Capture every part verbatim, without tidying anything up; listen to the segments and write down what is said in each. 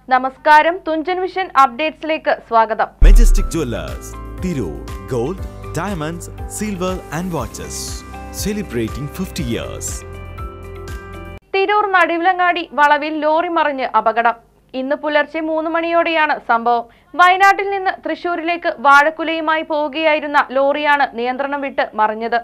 നമസ്കാരം, തുഞ്ചൻ വിഷൻ അപ്ഡേറ്റ്സിലേക്ക് സ്വാഗതം. Majestic Jewelers, Tirur, Gold, Diamonds, Silver and Watches, celebrating fifty years. Tirur Naduvilangadi വളവിൽ lorry മറിഞ്ഞ് അപകടം. ഇന്ന് പുലർച്ചെ മൂന്ന് മണിയോടെയാണ് സംഭവം. വയനാട്ടിൽ നിന്ന് തൃശൂരിലേക്ക് വാഴക്കുലയുമായി പോവുകയായിരുന്ന ലോറിയാണ് നിയന്ത്രണം വിട്ട് മറിഞ്ഞത്.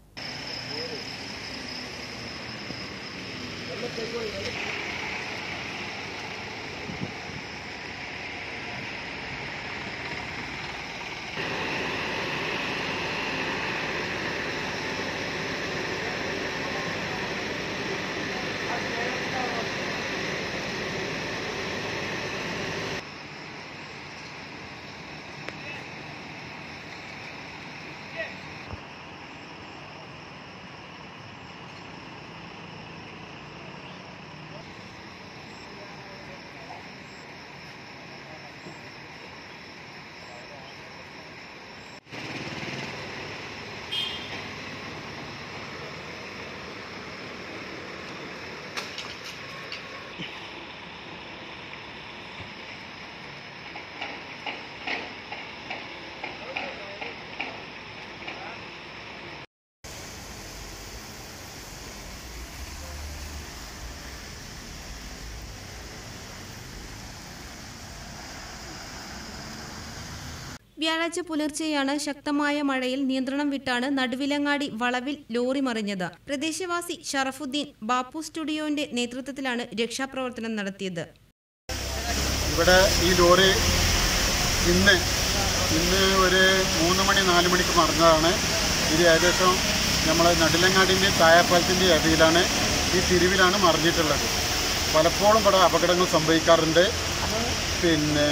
വ്യാഴാഴ്ച പുലർച്ചെയാണ് ശക്തമായ മഴയിൽ നിയന്ത്രണം വിട്ടാണ് നടുവിലങ്ങാടി വളവിൽ ലോറി മറിഞ്ഞത്. പ്രദേശവാസി ഷറഫുദ്ദീൻ ബാപ്പു സ്റ്റുഡിയോന്റെ നേതൃത്വത്തിലാണ് രക്ഷാപ്രവർത്തനം നടത്തിയത്. ഇവിടെ ഈ ലോറി ഇന്ന് ഇന്ന് ഒരു മൂന്ന് മണി നാല് മണിക്ക് മറിഞ്ഞതാണ്. ഇത് ഏകദേശം നമ്മളെ നടുവിലങ്ങാടിൻ്റെ തായപ്പാലത്തിൻ്റെ ഇടയിലാണ്, ഈ തിരിവിലാണ് മറിഞ്ഞിട്ടുള്ളത്. പലപ്പോഴും ഇവിടെ അപകടങ്ങൾ സംഭവിക്കാറുണ്ട്. പിന്നെ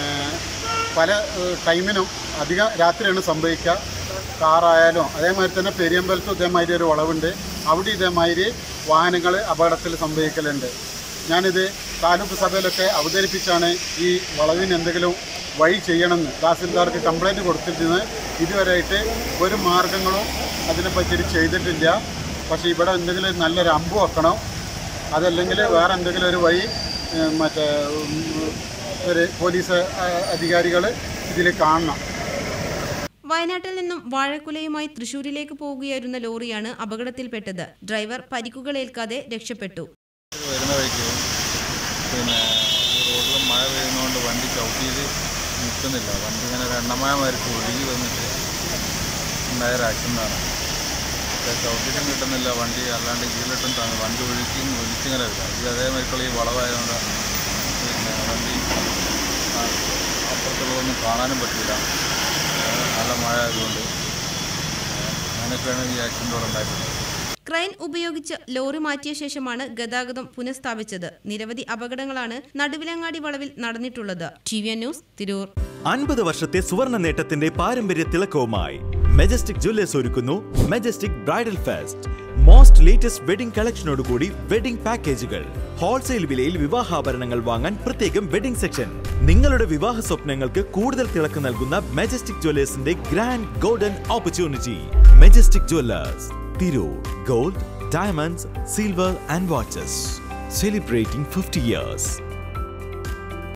പല ടൈമിനും അധികം രാത്രിയാണ് സംഭവിക്കുക. കാറായാലും അതേമാതിരി തന്നെ പെരിയമ്പലത്തും ഇതേമാതിരി ഒരു വളവുണ്ട്, അവിടെ ഇതേമാതിരി വാഹനങ്ങൾ അപകടത്തിൽ സംഭവിക്കലുണ്ട്. ഞാനിത് താലൂക്ക് സഭയിലൊക്കെ അവതരിപ്പിച്ചാണ് ഈ വളവിന് എന്തെങ്കിലും വഴി ചെയ്യണമെന്ന് തഹസിൽദാർക്ക് കംപ്ലയിൻറ്റ് കൊടുത്തിരുന്നത്. ഇതുവരെയായിട്ട് ഒരു മാർഗങ്ങളും അതിനെപ്പറ്റി ചെയ്തിട്ടില്ല. പക്ഷേ ഇവിടെ എന്തെങ്കിലും നല്ലൊരു അമ്പ് വെക്കണം, അതല്ലെങ്കിൽ വേറെ എന്തെങ്കിലും ഒരു വഴി മറ്റേ ഒരു പോലീസ് അധികാരികൾ ഇതിൽ കാണണം. വയനാട്ടിൽ നിന്നും വാഴക്കുലയുമായി തൃശൂരിലേക്ക് പോവുകയായിരുന്ന ലോറിയാണ് അപകടത്തിൽപ്പെട്ടത്. ഡ്രൈവർ പരിക്കുകളേൽക്കാതെ രക്ഷപ്പെട്ടു. വരുന്ന വഴിക്ക് പിന്നെ റോഡിൽ മഴ പെയ്യുന്നതുകൊണ്ട് വണ്ടി ചവിട്ടിയിൽ നിൽക്കുന്നില്ല. വണ്ടി ഇങ്ങനെ എണ്ണമഴ മരിച്ച് ഒഴുകി വന്നിട്ട് ഉണ്ടായ ആക്സിഡൻ്റാണ്. ചവിട്ടിയിട്ടും കിട്ടുന്നില്ല, വണ്ടി അല്ലാണ്ട് കീഴിലിട്ടും തന്നെ വണ്ടി ഒഴുക്കി ഒലിച്ചിങ്ങനെ വരിക. ഇത് അതേമാതിരിക്കുള്ള ഈ വളവായതുകൊണ്ട് പിന്നെ വണ്ടി അപ്പുറത്തുള്ളതൊന്നും കാണാനും പറ്റില്ല, നല്ല മഴ ആയതുകൊണ്ട്. അങ്ങനെയൊക്കെയാണ് ഈ ആക്സിഡൻ്റ് ഉണ്ടായിട്ടുള്ളത്. ക്രെയിൻ ഉപയോഗിച്ച് ലോറി മാറ്റിയ ശേഷമാണ് ഗതാഗതം പുനഃസ്ഥാപിച്ചത്. നിരവധി അപകടങ്ങളാണ് നടുവിലങ്ങാടി വളവിൽ നടന്നിട്ടുള്ളത്. T V N news, Tirur. അൻപത് വർഷത്തെ സുവർണ നേട്ടത്തിന്റെ പാരമ്പര്യ തിളക്കവുമായി മെജസ്റ്റിക് ജ്വല്ലേഴ്സ് ഒരുക്കുന്നു Majestic bridal fest. Most latest wedding കളക്ഷനോടുകൂടി വെഡിംഗ് പാക്കേജുകൾ. ഹോൾസെയിൽ വിലയിൽ വിവാഹാഭരണങ്ങൾ വാങ്ങാൻ പ്രത്യേകം വെഡിംഗ് സെക്ഷൻ. നിങ്ങളുടെ വിവാഹ സ്വപ്നങ്ങൾക്ക് കൂടുതൽ തിളക്കം നൽകുന്ന മെജസ്റ്റിക് ജ്വല്ലേഴ്സിന്റെ grand golden opportunity. Majestic Jewellers, Tirur, Gold, Diamonds, Silver and Watches, celebrating fifty years.